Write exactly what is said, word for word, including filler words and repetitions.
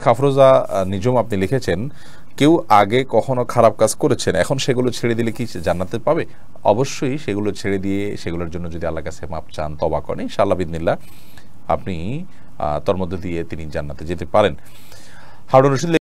খাফরোজা নিজম আপনি লিখেছেন, কেউ আগে কখনো খারাপ কাজ করেছেন, এখন সেগুলো ছেড়ে দিলে কি জান্নাতে পাবে? অবশ্যই সেগুলো ছেড়ে দিয়ে সেগুলোর জন্য যদি আল্লাহর কাছে মাপ চান, তওবা করেন, ইনশাআল্লাহ বিদিনিল্লাহ আপনি তোর মধ্যে দিয়ে তিনি জান্নাতে যেতে পারেন। হারুন রশিদ